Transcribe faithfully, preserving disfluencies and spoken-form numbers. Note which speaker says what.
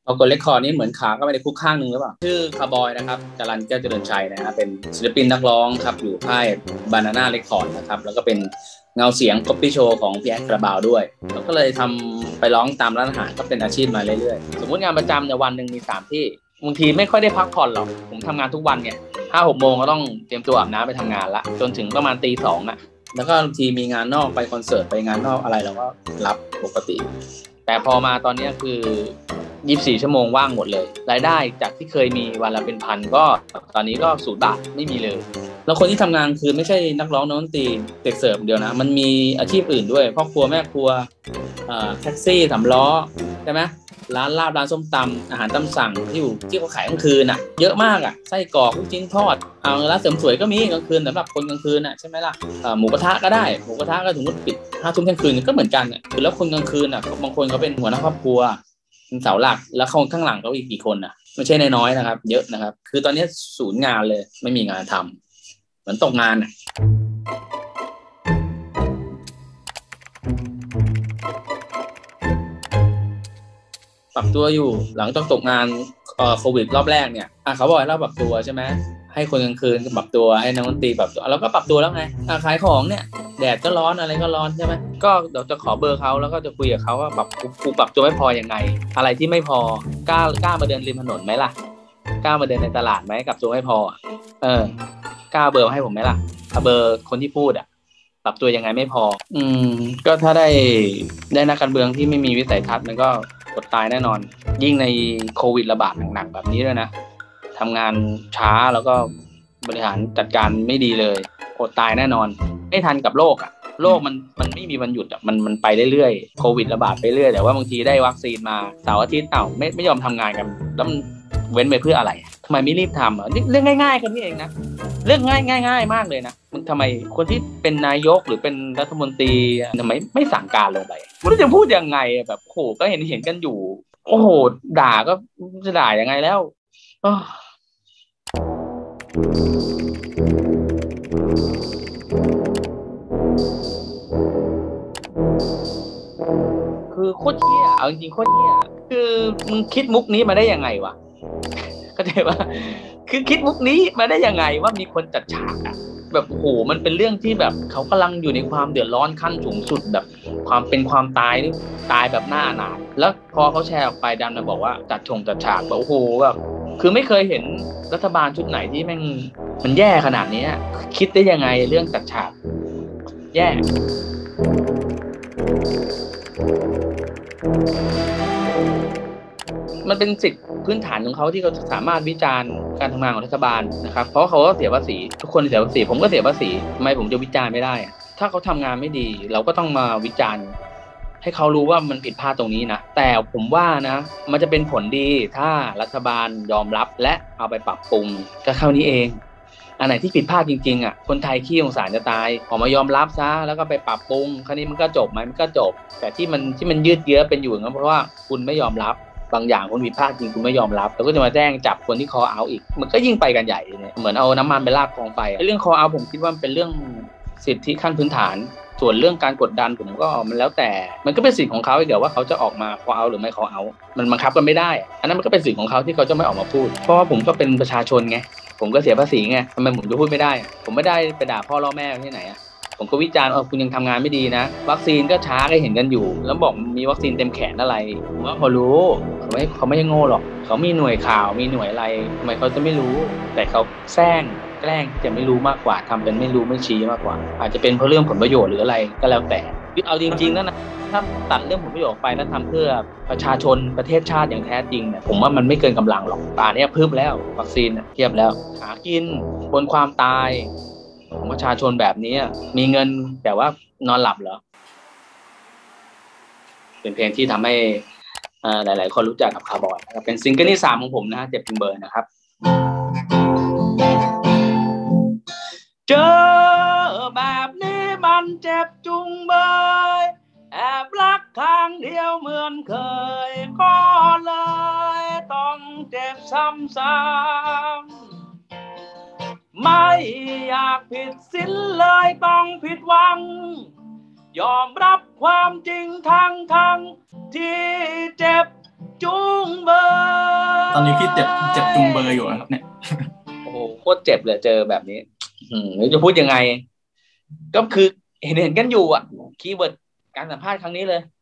Speaker 1: เอากดเรคคอร์ดนี้เหมือนขาก็ไม่ได้คุกข้างหนึ่งหรือเปล่าชื่อคาร์บอยนะครับจรัญแก้วเจริญชัยนะฮะเป็นศิลปินนักร้องครับอยู่ค่ายบานาน่าเรคคอร์ดนะครับแล้วก็เป็นเงาเสียงก๊อปปี้โชว์ของพี่แอดคาราบาวด้วยแล้วก็เลยทำไปร้องตามร้านอาหารก็เป็นอาชีพมาเรื่อยๆสมมติงานประจำในวันหนึ่งมีสามที่บางทีไม่ค่อยได้พักผ่อนหรอกผมทำงานทุกวันไงห้าหกโมงก็ต้องเตรียมตัวอาบน้ำไปทำงานละจนถึงประมาณตีสองอ่ะแล้วก็บางทีมีงานนอกไปคอนเสิร์ตไปงานนอกอะไรเราก็รับปกติแต่พอมาตอนนี้คือยี่สิบสี่ชั่วโมงว่างหมดเลยรายได้จากที่เคยมีวันละเป็นพันก็ตอนนี้ก็ศูนย์บาทไม่มีเลยแล้วคนที่ทำงานคือไม่ใช่นักร้องนักดนตรีเด็กเสิร์ฟเดียวนะมันมีอาชีพอื่นด้วยพ่อครัวแม่ครัวแท็กซี่สามล้อใช่ไหมร้านลาบร้านส้มตำอาหารตามสั่งที่อยู่ที่เขาขายกลางคืนอ่ะเยอะมากอ่ะไส้กรอกลูกชิ้นทอดเอาร้านเสริมสวยก็มีกลางคืนสำหรับคนกลางคืนอ่ะใช่ไหมล่ะหมูกระทะก็ได้หมูกระทะก็สมมติปิดห้าทุ่มเที่ยงคืนก็เหมือนกันอ่ะคือแล้วคนกลางคืนอ่ะบางคนเขาเป็นหัวหน้าครอบครัวเป็นเสาหลักแล้วคนข้างหลังเขาอีกกี่คนอ่ะไม่ใช่น้อยๆนะครับเยอะนะครับคือตอนนี้ศูนย์งานเลยไม่มีงานทำเหมือนตกงานอ่ะปรับตัวอยู่หลังจากตกงานโควิดรอบแรกเนี่ยอ่ะเขาบอกให้เราปรับตัวใช่ไหมให้คนกลางคืนปรับตัวให้นักดนตรีปรับตัวเราก็ปรับตัวแล้วไงอ่ะขายของเนี่ยแดดก็ร้อนอะไรก็ร้อนใช่ไหมก็เดี๋ยวจะขอเบอร์เขาแล้วก็จะคุยกับเขาว่าปรับกูปรับตัวไม่พอยังไงอะไรที่ไม่พอกล้ากล้ามาเดินริมถนนไหมล่ะกล้ามาเดินในตลาดไหมกับตัวไม่พอเออกล้าเบอร์ให้ผมไหมล่ะเบอร์คนที่พูดอ่ะปรับตัวยังไงไม่พออืมก็ถ้าได้ได้นักการเมืองที่ไม่มีวิสัยทัศน์มันก็อดตายแน่นอนยิ่งในโควิดระบาดหนักๆแบบนี้ด้วยนะทำงานช้าแล้วก็บริหารจัดการไม่ดีเลยอดตายแน่นอนไม่ทันกับโลกอ่ะโลกมันมันไม่มีวันหยุดอ่ะมันมันไปเรื่อยๆโควิดระบาดไปเรื่อยแต่ว่าบางทีได้วัคซีนมาเสาร์อาทิตย์เอ้าไม่ไม่ยอมทำงานกันแล้วมันเว้นไปเพื่ออะไรทำไมไม่รีบทำอ่ะเรื่องง่ายๆกันนี่เองนะเรื่องง่ายง่ายๆมากเลยนะมันทำไมคนที่เป็นนายกหรือเป็นรัฐมนตรีทำไมไม่สั่งการลงไปไม่รู้จะพูดยังไงแบบโหก็เห็นเห็นกันอยู่โอ้โหด่าก็จะด่ายังไงแล้วคือโคตรเหี้ยเอาจริงๆโคตรเหี้ยคือมึงคิดมุกนี้มาได้ยังไงวะเข้าใจว่าคือคิดมุกนี้มาได้ยังไงว่ามีคนจัดฉากอะแบบโอ้โหมันเป็นเรื่องที่แบบเขากำลังอยู่ในความเดือดร้อนขั้นสูงสุดแบบความเป็นความตายนี่ตายแบบหน้าหนาแล้วพอเขาแชร์ออกไปดันมาบอกว่าจัดชงจัดฉากแบบโอ้โหแบบคือไม่เคยเห็นรัฐบาลชุดไหนที่แม่งมันแย่ขนาดนี้คิดได้ยังไงเรื่องจัดฉากแย่มันเป็นสิทธิพื้นฐานของเขาที่เขาสามารถวิจารณ์การทำงานของรัฐบาลนะครับเพราะเขาก็เสียภาษีทุกคนเสียภาษีผมก็เสียภาษีทำไมผมจะวิจารณ์ไม่ได้ถ้าเขาทำงานไม่ดีเราก็ต้องมาวิจารณ์ให้เขารู้ว่ามันผิดพลาดตรงนี้นะแต่ผมว่านะมันจะเป็นผลดีถ้ารัฐบาลยอมรับและเอาไปปรับปรุงก็เท่านี้เองอันไหนที่ผิดพลาดจริงๆอ่ะคนไทยขี้สงสารจะตายออกมายอมรับซะแล้วก็ไปปรับปรุงคราวนี้มันก็จบไหมมันก็จบแต่ที่มันที่มันยืดเยื้อเป็นอยู่งั้นเพราะว่าคุณไม่ยอมรับบางอย่างคนผิดพลาดจริงคุณไม่ยอมรับแล้วก็จะมาแจ้งจับคนที่คอเอาอีกมันก็ยิ่งไปกันใหญ่เลยเหมือนเอาน้ำมันไปราดกองไฟเรื่องคอเอาผมคิดว่าเป็นเรื่องสิทธิขั้นพื้นฐานส่วนเรื่องการกดดันผมก็มันแล้วแต่มันก็เป็นสิทธิ์ของเขาเดี๋ยวว่าเขาจะออกมาคอเอาหรือไม่คอเอามันบังคับกันไม่ได้อันนั้นมันก็เป็นสิทธิ์ของเขาที่เขาจะไม่ออกมาพูดเพราะว่าผมก็เป็นประชาชนไงผมก็เสียภาษีไงทำไมผมจะพูดไม่ได้ผมไม่ได้ไปด่าพ่อล่อแม่ที่ไหนอะผมก็วิจารณ์ว่าคุณยังทำงานไม่ดีนะวัคซีนก็ช้าก็เห็นกันอยู่แล้วบอกมีวัคซีนเต็มแขนอะไรผมว่าเขารู้เขาไม่เขาไม่ใช่โง่หรอกเขามีหน่วยข่าวมีหน่วยอะไรทำไมเขาจะไม่รู้แต่เขาแซงแกล้งจะไม่รู้มากกว่าทำเป็นไม่รู้ไม่ชี้มากกว่าอาจจะเป็นเพราะเรื่องผลประโยชน์หรืออะไรก็แล้วแต่เอาจริงๆแล้วนะถ้าตัดเรื่องผลประโยชน์ไปแล้วทำเพื่อประชาชนประเทศชาติอย่างแท้จริงเนี่ยผมว่ามันไม่เกินกำลังหรอกป่านนี้เพิ่มแล้ววัคซีนเทียบแล้วหากินบนความตายของประชาชนแบบนี้มีเงินแต่ว่านอนหลับเหรอเป็นเพลงที่ทำให้หลายๆคนรู้จักกับคาร์บอยนะครับเป็นซิงเกิลที่สามของผมนะฮะเจ็บจริงเบอร์นะครับเจอแบบนี้มันเจ็บจุงเบยแอบรักครั้งเดียวเหมือนเคยก็เลยต้องเจ็บซ้ำๆไม่อยากผิดศีลเลยต้องผิดหวังยอมรับความจริงทั้งทั้งที่เจ็บจุงเบย
Speaker 2: ตอนนี้พี่เจ็บเจ็บจุงเบยอยู่ครับเนี่ย
Speaker 1: โอ้โหโคตรเจ็บเลยเจอแบบนี้อืมจะพูดยังไงก็คือเห็นเห็นกันอยู่อ่ะคีย์เวิร์ดการสัมภาษณ์ครั้งนี้เลย